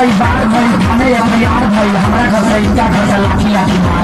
भाई बार भाई खाने यार भाई हमारा घर से इनका घर से लाठी लाठी मार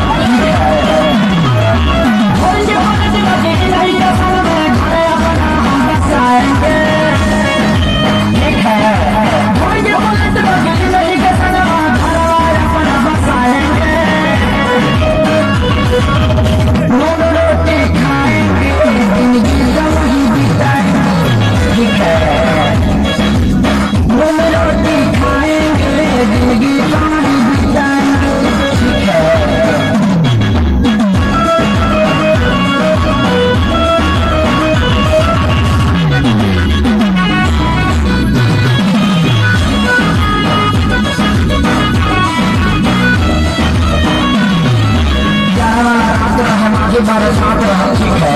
बरसात रहा ठीक है,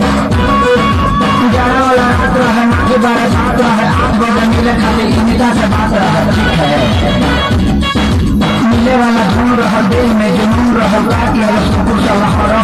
जाने वाला रात रहा नाके बरसात रहा 8 बजे मिले खाली सुनीता से बात रहा ठीक है, मिले वाला धूम रहा दिल में जुनून रहा रात लगा सुकुर सा लहरा